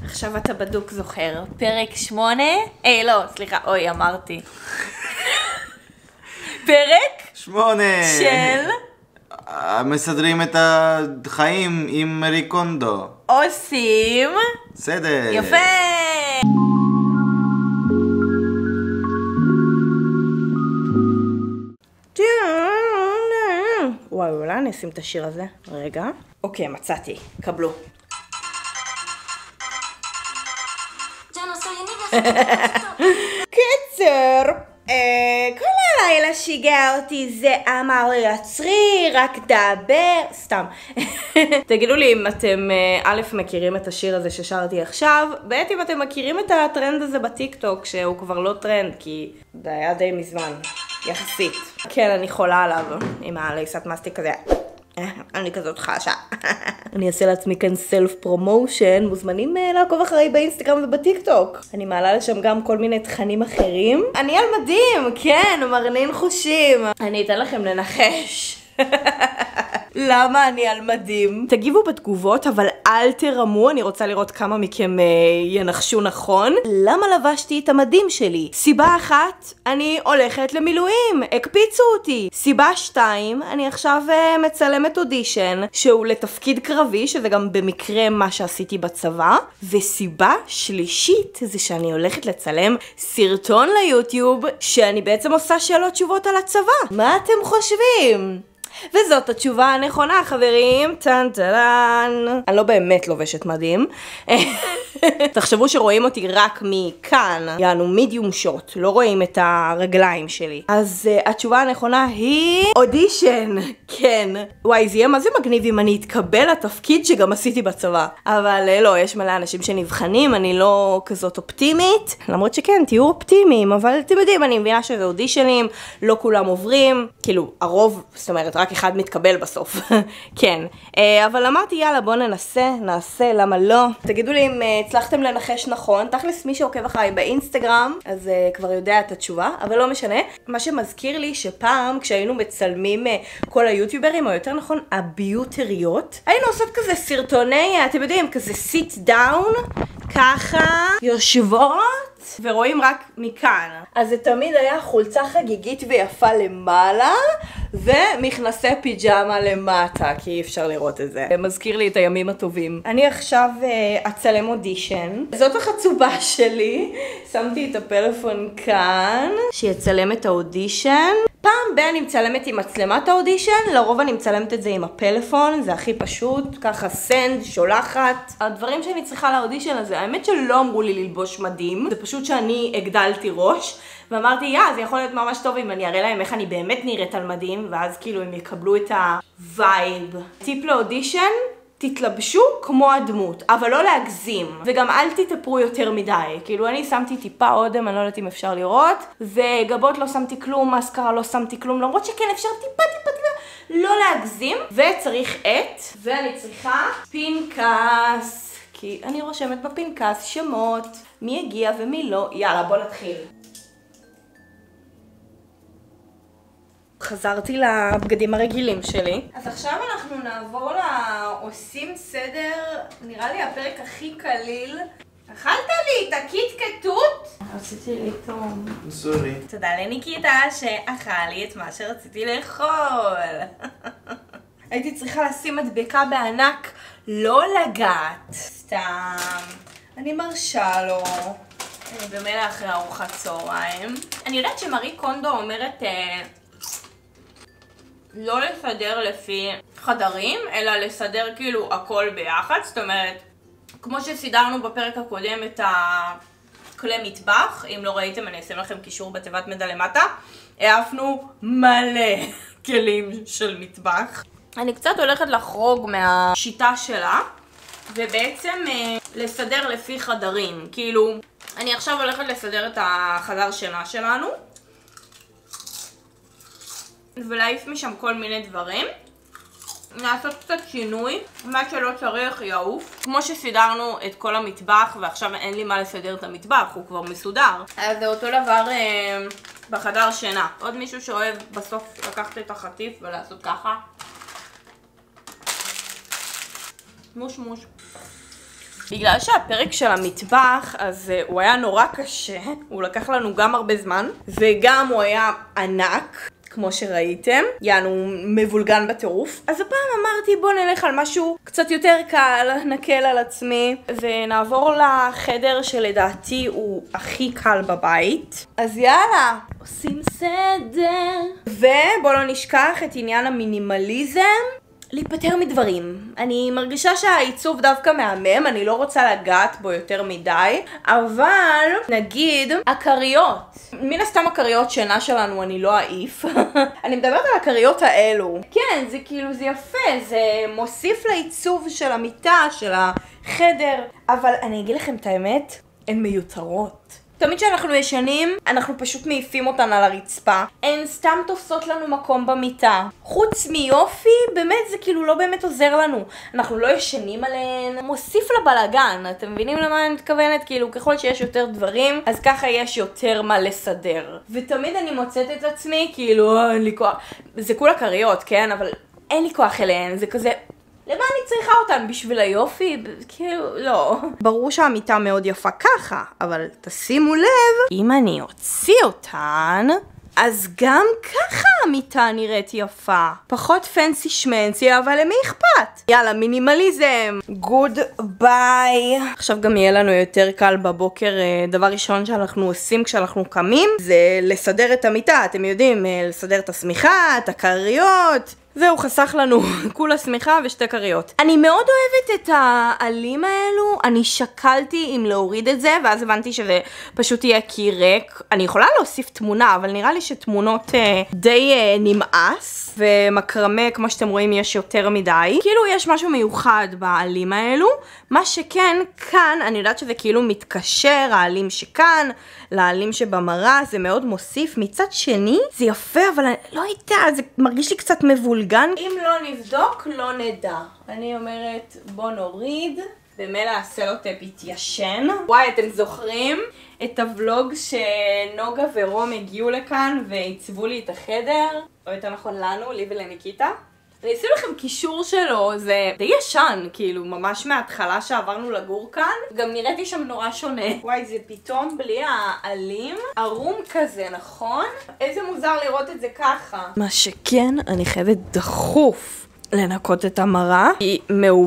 עכשיו אתה בדוק זוכר. פרק 8? לא, סליחה, אוי, אמרתי. פרק 8 של מסדרים את החיים עם ריקונדו. עושים בסדר. יפה. וואי, אולי אני אשים את השיר הזה. רגע. אוקיי, מצאתי. קבלו. קיצר, כל הלילה שיגע אותי, זה אמר לי עצרי, רק דבר, סתם. תגידו לי אם אתם א' מכירים את השיר הזה ששרתי עכשיו, ב' אם אתם מכירים את הטרנד הזה בטיקטוק, שהוא כבר לא טרנד, כי זה היה די מזמן, יחסית. כן, אני חולה עליו, עם הלייסת מסטיק כזה. אני כזאת חשה. אני אעשה לעצמי כאן סלף פרומושן, מוזמנים לעקוב אחריי באינסטגרם ובטיקטוק. אני מעלה לשם גם כל מיני תכנים אחרים. אני על מדים, כן, מרנין חושים. אני אתן לכם לנחש. למה אני על מדים? תגיבו בתגובות, אבל אל תרמו, אני רוצה לראות כמה מכם ינחשו נכון. למה לבשתי את המדים שלי? סיבה 1, אני הולכת למילואים, הקפיצו אותי. סיבה 2, אני עכשיו מצלמת אודישן, שהוא לתפקיד קרבי, שזה גם במקרה מה שעשיתי בצבא. וסיבה 3 זה שאני הולכת לצלם סרטון ליוטיוב, שאני בעצם עושה שאלות תשובות על הצבא. מה אתם חושבים? וזאת התשובה הנכונה, חברים. טן טלן. אני לא באמת לובשת מדים. תחשבו שרואים אותי רק מכאן, יענו מידיום שוט, לא רואים את הרגליים שלי. אז התשובה הנכונה היא אודישן. כן. וואי, זה יהיה מה זה מגניב אם אני אתקבל לתפקיד שגם עשיתי בצבא. אבל לא, יש מלא אנשים שנבחנים, אני לא כזאת אופטימית. למרות שכן, תהיו אופטימיים, אבל אתם יודעים, אני מבינה שזה אודישנים, לא כולם עוברים. כאילו, הרוב, זאת אומרת, רק אחד מתקבל בסוף. כן. אבל אמרתי, יאללה, בוא נעשה, למה לא? תגידו לי אם הצלחתם לנחש נכון. תכלס מי שעוקב אחריי באינסטגרם, אז כבר יודע את התשובה, אבל לא משנה. מה שמזכיר לי שפעם כשהיינו מצלמים כל היוטיוברים, או יותר נכון, הביוטריות, היינו עושות כזה סרטוני, אתם יודעים, כזה sit down, ככה, יושבות, ורואים רק מכאן. אז זה תמיד היה חולצה חגיגית ויפה למעלה, ומכנסי פיג'מה למטה, כי אי אפשר לראות את זה. מזכיר לי את הימים הטובים. אני עכשיו אצלם אודישן. זאת החצובה שלי. שמתי את הפלאפון כאן, שיצלם את האודישן. פעם אני מצלמת עם מצלמת האודישן, לרוב אני מצלמת את זה עם הפלאפון, זה הכי פשוט, ככה סנד, שולחת. הדברים שאני צריכה לאודישן הזה, האמת שלא אמרו לי ללבוש מדים, זה פשוט שאני הגדלתי ראש, ואמרתי, זה יכול להיות ממש טוב אם אני אראה להם איך אני באמת נראית על מדים, ואז כאילו הם יקבלו את הווייב. טיפ לאודישן, תתלבשו כמו הדמות, אבל לא להגזים, וגם אל תתאפרו יותר מדי. כאילו אני שמתי טיפה אודם, אני לא יודעת אם אפשר לראות, וגבות לא שמתי כלום, מסקרה לא שמתי כלום, למרות שכן אפשר טיפה, לא להגזים. וצריך ואני צריכה פנקס, כי אני רושמת בפנקס שמות, מי הגיע ומי לא. יאללה, בוא נתחיל. חזרתי לבגדים הרגילים שלי. אז עכשיו אנחנו נעבור לעושים סדר, נראה לי הפרק הכי קליל. אכלת לי את הקיטקטות? רציתי לטעום. סורי. תודה לניקיטה שאכל לי את מה שרציתי לאכול. הייתי צריכה לשים מדבקה בענק, לא לגעת. סתם. אני מרשה לו. אני במילא אחרי ארוחת צהריים. אני יודעת שמרי קונדו אומרת לא לסדר לפי חדרים, אלא לסדר כאילו הכל ביחד. זאת אומרת, כמו שסידרנו בפרק הקודם את הכלי מטבח, אם לא ראיתם אני אשים לכם קישור בתיבת מידע למטה, העפנו מלא כלים של מטבח. אני קצת הולכת לחרוג מהשיטה שלה, ובעצם לסדר לפי חדרים. כאילו, אני עכשיו הולכת לסדר את החדר שינה שלנו, ולהעיף משם כל מיני דברים. לעשות קצת שינוי, מה שלא צריך יעוף. כמו שסידרנו את כל המטבח, ועכשיו אין לי מה לסדר את המטבח, הוא כבר מסודר. אז זה אותו דבר בחדר שינה. עוד מישהו שאוהב בסוף לקחת את החטיף ולעשות ככה. מוש מוש. בגלל שהפרק של המטבח, אז הוא היה נורא קשה, הוא לקח לנו גם הרבה זמן, וגם הוא היה ענק, כמו שראיתם, יענו מבולגן בטירוף. אז הפעם אמרתי בוא נלך על משהו קצת יותר קל, נקל על עצמי, ונעבור לחדר שלדעתי הוא הכי קל בבית. אז יאללה, עושים סדר. ובוא לא נשכח את עניין המינימליזם. להיפטר מדברים. אני מרגישה שהעיצוב דווקא מהמם, אני לא רוצה לגעת בו יותר מדי, אבל נגיד הקריות. מן הסתם הקריות שינה שלנו אני לא אעיף. אני מדברת על הקריות האלו. כן, זה כאילו, זה יפה, זה מוסיף לעיצוב של המיטה, של החדר, אבל אני אגיד לכם את האמת, הן מיותרות. תמיד כשאנחנו ישנים, אנחנו פשוט מעיפים אותן על הרצפה. הן סתם תופסות לנו מקום במיטה. חוץ מיופי, באמת זה כאילו לא באמת עוזר לנו. אנחנו לא ישנים עליהן, מוסיף לבלגן. אתם מבינים למה אני מתכוונת? כאילו ככל שיש יותר דברים, אז ככה יש יותר מה לסדר. ותמיד אני מוצאת את עצמי, כאילו אין לי כוח. זה כולה קריות, כן? אבל אין לי כוח אליהן, זה כזה... למה אני צריכה אותן? בשביל היופי? כאילו, לא. ברור שהמיטה מאוד יפה ככה, אבל תשימו לב, אם אני אוציא אותן, אז גם ככה המיטה נראית יפה. פחות פנסי שמנסי, אבל למי אכפת? יאללה, מינימליזם. גוד ביי. עכשיו גם יהיה לנו יותר קל בבוקר. דבר ראשון שאנחנו עושים כשאנחנו קמים, זה לסדר את המיטה. אתם יודעים, לסדר את השמיכה, את הקריות. זהו, חסך לנו כולה שמיכה ושתי קריות. אני מאוד אוהבת את העלים האלו, אני שקלתי אם להוריד את זה, ואז הבנתי שזה פשוט יהיה קיר ריק. אני יכולה להוסיף תמונה, אבל נראה לי שתמונות די נמאס, ומקרמה, כמו שאתם רואים, יש יותר מדי. כאילו יש משהו מיוחד בעלים האלו, מה שכן, כאן, אני יודעת שזה כאילו מתקשר, העלים שכאן, לעלים שבמראה, זה מאוד מוסיף. מצד שני, זה יפה, אבל אני לא יודעת, זה מרגיש לי קצת מבולגן. אם לא נבדוק, לא נדע. אני אומרת, בוא נוריד. במילא הסלוטייפ התיישן. וואי, אתם זוכרים את הוולוג שנוגה ורום הגיעו לכאן ועיצבו לי את החדר? או יותר נכון לנו, לי ולניקיטה? אני אשים לכם קישור שלו, זה די ישן, כאילו, ממש מההתחלה שעברנו לגור כאן. גם נראיתי שם נורא שונה. וואי, זה פתאום בלי העלים, ערום כזה, נכון? איזה מוזר לראות את זה ככה. מה שכן, אני חייבת דחוף לנקות את המראה. היא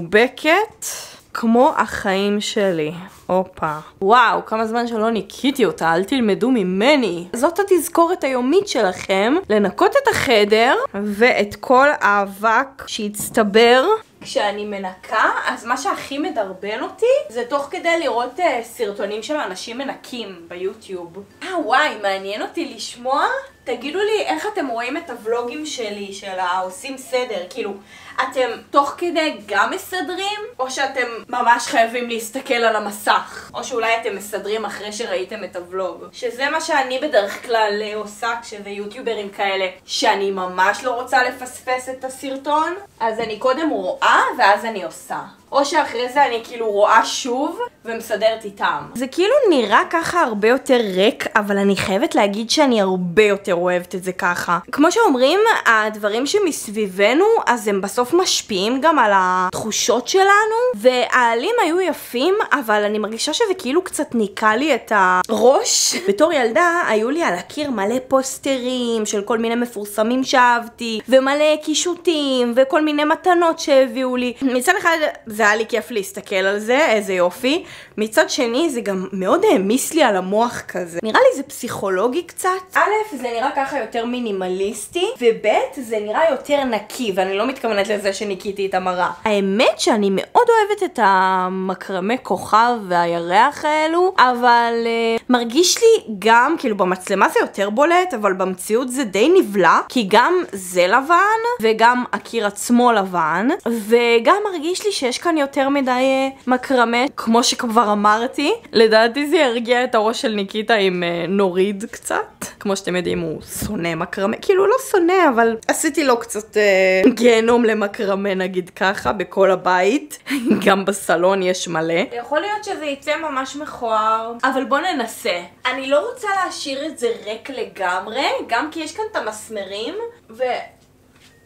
מאובקת כמו החיים שלי. הופה. וואו, כמה זמן שלא ניקיתי אותה, אל תלמדו ממני. זאת התזכורת היומית שלכם, לנקות את החדר ואת כל האבק שהצטבר. כשאני מנקה, אז מה שהכי מדרבן אותי זה תוך כדי לראות סרטונים של אנשים מנקים ביוטיוב. וואי, מעניין אותי לשמוע. תגידו לי איך אתם רואים את הוולוגים שלי, של העושים סדר, כאילו, אתם תוך כדי גם מסדרים, או שאתם ממש חייבים להסתכל על המסך, או שאולי אתם מסדרים אחרי שראיתם את הוולוג. שזה מה שאני בדרך כלל עושה כשזה יוטיוברים כאלה, שאני ממש לא רוצה לפספס את הסרטון, אז אני קודם רואה ואז אני עושה. או שאחרי זה אני כאילו רואה שוב ומסדרת איתם. זה כאילו נראה ככה הרבה יותר ריק, אבל אני חייבת להגיד שאני הרבה יותר אוהבת את זה ככה. כמו שאומרים, הדברים שמסביבנו, אז הם בסוף משפיעים גם על התחושות שלנו, והעלים היו יפים, אבל אני מרגישה שזה כאילו קצת ניקה לי את הראש. בתור ילדה, היו לי על הקיר מלא פוסטרים של כל מיני מפורסמים שאהבתי, ומלא קישוטים, וכל מיני מתנות שהביאו לי. מצד אחד, זה היה לי כיף להסתכל על זה, איזה יופי. מצד שני, זה גם מאוד העמיס לי על המוח כזה. נראה לי זה פסיכולוגי קצת. א', זה נראה ככה יותר מינימליסטי, וב', זה נראה יותר נקי, ואני לא מתכוונת לזה שניקיתי את המראה. האמת שאני מאוד אוהבת את המקרמי כוכב והירח האלו, אבל מרגיש לי גם, כאילו במצלמה זה יותר בולט, אבל במציאות זה די נבלה, כי גם זה לבן, וגם הקיר עצמו לבן, וגם מרגיש לי שיש כאן יותר מדי מקרמה, כמו שכבר אמרתי. לדעתי זה ירגיע את הראש של ניקיטה אם נוריד קצת. כמו שאתם יודעים, הוא שונא מקרמה. כאילו לא שונא, אבל עשיתי לו קצת גיהנום למקרמה, נגיד ככה, בכל הבית. גם בסלון יש מלא. יכול להיות שזה יצא ממש מכוער, אבל בוא ננסה. אני לא רוצה להשאיר את זה ריק לגמרי, גם כי יש כאן את המסמרים,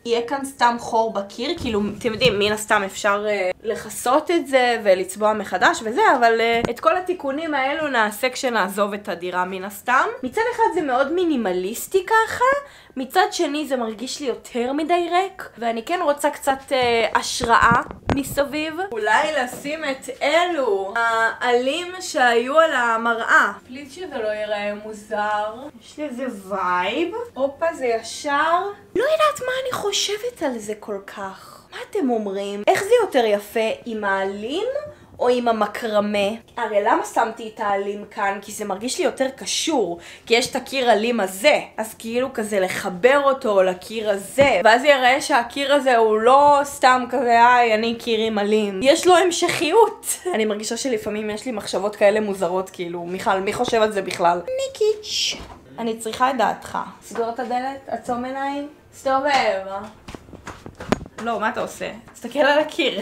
יהיה כאן סתם חור בקיר, כאילו, אתם יודעים, מן הסתם אפשר לחסות את זה ולצבוע מחדש וזה, אבל את כל התיקונים האלו נעשה כשנעזוב את הדירה מן הסתם. מצד אחד זה מאוד מינימליסטי ככה, מצד שני זה מרגיש לי יותר מדי ריק, ואני כן רוצה קצת השראה מסביב. אולי לשים את אלו, העלים שהיו על המראה. פליז שזה לא ייראה מוזר. יש לי איזה וייב. אופה, זה ישר. לא יודעת מה אני חושבת על זה כל כך. מה אתם אומרים? איך זה יותר יפה, עם העלים או עם המקרמה? הרי למה שמתי את העלים כאן? כי זה מרגיש לי יותר קשור, כי יש את הקיר עלים הזה, אז כאילו כזה לחבר אותו לקיר הזה, ואז יראה שהקיר הזה הוא לא סתם כזה, אני קיר עם עלים, יש לו המשכיות. אני מרגישה שלפעמים יש לי מחשבות כאלה מוזרות, כאילו, מיכל, מי חושב על זה בכלל? ניקיץ'. אני צריכה את דעתך. סגור את הדלת, עצום עיניים, סתובב. לא, מה אתה עושה? תסתכל על הקיר.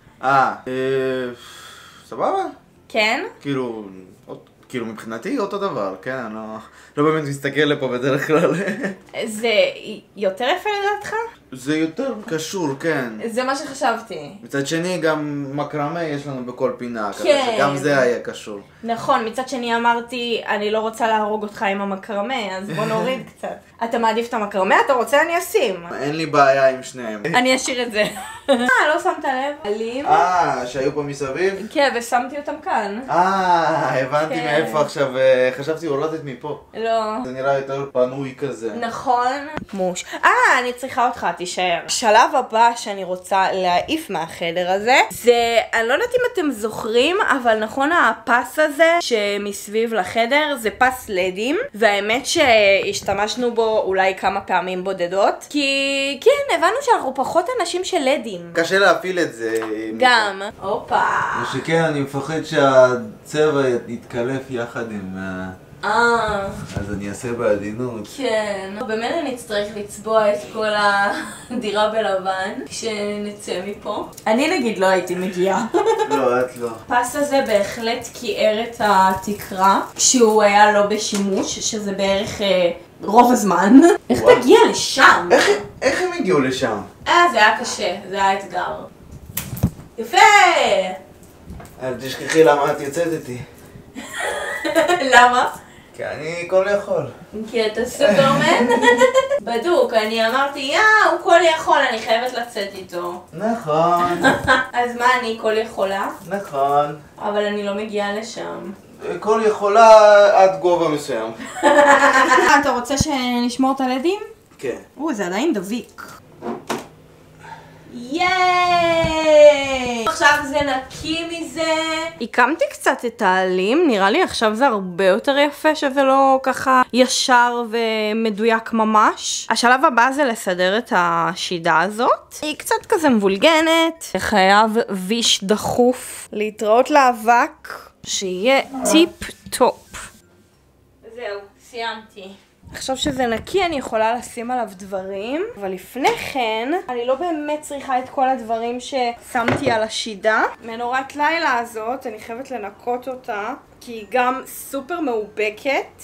סבבה? כן? כאילו מבחינתי אותו דבר, כן? אני לא באמת מסתכל לפה בדרך כלל. זה יותר יפה לדעתך? זה יותר קשור, כן. זה מה שחשבתי. מצד שני גם מקרמה יש לנו בכל פינה, כן. כזה שגם זה היה קשור. נכון, מצד שני אמרתי, אני לא רוצה להרוג אותך עם המקרמה, אז בוא נוריד קצת. אתה מעדיף את המקרמה? אתה רוצה? אני אשים. אין לי בעיה עם שניהם. אני אשאיר את זה. לא שמת לב? עלים? שהיו פה מסביב? כן, ושמתי אותם כאן. הבנתי כן. מאיפה עכשיו, חשבתי הורדת מפה. לא. זה נראה יותר פנוי כזה. נכון. מוש. אני צריכה אותך, תישאר. השלב הבא שאני רוצה להעיף מהחדר הזה, זה, אני לא יודעת אם אתם זוכרים, אבל נכון הפס הזה שמסביב לחדר, זה פס לדים, והאמת שהשתמשנו בו אולי כמה פעמים בודדות, כי כן, הבנו שאנחנו פחות אנשים של לדים. קשה להפעיל את זה. גם. הופה. מה שכן, אני מפחד שהצבע יתקלף יחד עם... אז אני אעשה בעדינות. כן. באמת אני אצטרך לצבוע את כל הדירה בלבן כשנצא מפה. אני נגיד לא הייתי מגיעה. לא, את לא. הפס הזה בהחלט כיער את התקרה שהוא היה לא בשימוש, שזה בערך רוב הזמן. איך תגיע לשם? איך הם הגיעו לשם? זה היה קשה, זה היה אתגר. יפה! אל תשכחי למה את יוצאת איתי. למה? כי אני כל יכול. כי אתה סופרמן? בדוק, אני אמרתי, הוא כל יכול, אני חייבת לצאת איתו. נכון. אז מה, אני כל יכולה? נכון. אבל אני לא מגיעה לשם. כל יכולה עד גובה מסוים. אתה רוצה שנשמור את הלדים? כן. זה עדיין דביק. ייי! עכשיו זה נקי מזה. הקמתי קצת את העלים, נראה לי עכשיו זה הרבה יותר יפה שזה לא ככה ישר ומדויק ממש. השלב הבא זה לסדר את השידה הזאת. היא קצת כזה מבולגנת, חייב ויש דחוף להתראות לאבק, שיהיה טיפ טופ. זהו, סיימתי. עכשיו שזה נקי אני יכולה לשים עליו דברים, אבל לפני כן אני לא באמת צריכה את כל הדברים ששמתי על השידה. מנורת לילה הזאת, אני חייבת לנקות אותה, כי היא גם סופר מאובקת.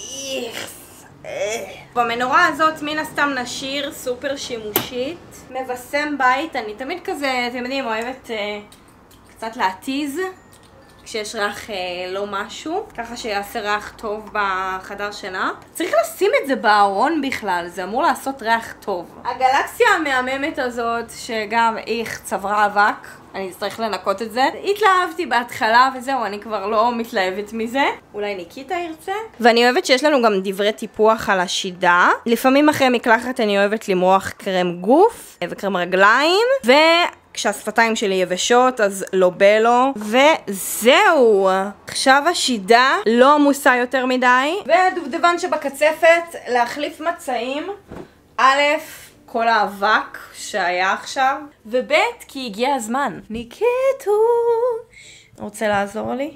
במנורה הזאת מן הסתם נשאיר סופר שימושית. מבשם בית, אני תמיד כזה, אתם יודעים, אוהבת קצת להתיז. כשיש ריח לא משהו, ככה שיעשה ריח טוב בחדר שינה. צריך לשים את זה בארון בכלל, זה אמור לעשות ריח טוב. הגלקסיה המהממת הזאת, שגם צברה אבק, אני אצטרך לנקות את זה. התלהבתי בהתחלה וזהו, אני כבר לא מתלהבת מזה. אולי ניקיטה ירצה. ואני אוהבת שיש לנו גם דברי טיפוח על השידה. לפעמים אחרי מקלחת אני אוהבת למרוח קרם גוף וקרם רגליים, כשהשפתיים שלי יבשות אז לא בלו. וזהו, עכשיו השידה לא עמוסה יותר מדי, והדובדבן שבקצפת להחליף מצעים. כל האבק שהיה עכשיו, וב' כי הגיע הזמן. ניקיטוש, רוצה לעזור לי?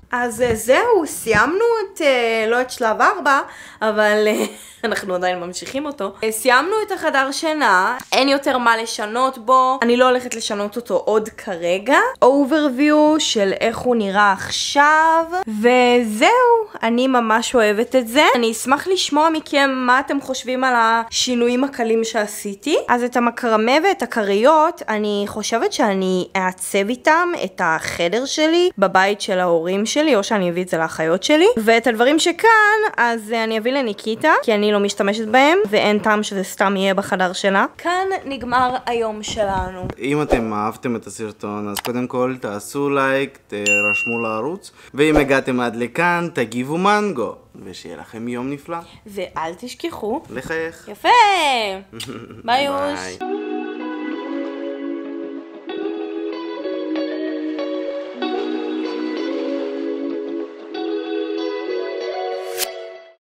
אז זהו, סיימנו את, לא את שלב 4, אבל אנחנו עדיין ממשיכים אותו. סיימנו את החדר שינה, אין יותר מה לשנות בו, אני לא הולכת לשנות אותו עוד כרגע. overview של איך הוא נראה עכשיו, וזהו, אני ממש אוהבת את זה. אני אשמח לשמוע מכם מה אתם חושבים על השינויים הקלים שעשיתי. אז את המקרמה ואת הכריות, אני חושבת שאני אעצב איתם את החדר שלי בבית של ההורים שלי, או שאני אביא את זה לאחיות שלי. ואת הדברים שכאן, אז אני אביא לניקיטה, כי אני לא משתמשת בהם, ואין טעם שזה סתם יהיה בחדר שלה. כאן נגמר היום שלנו. אם אתם אהבתם את הסרטון, אז קודם כל תעשו לייק, תרשמו לערוץ, ואם הגעתם עד לכאן, תגיבו מנגו, ושיהיה לכם יום נפלא. ואל תשכחו לחייך. יפה. ביי יוש.